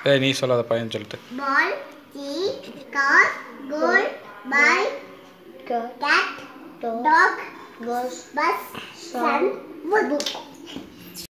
ஏய் நீ சொல்லாத பையன் சொல்லிட்டு. ball, tea, car, gold, bike, cat, dog, bus, sun, book.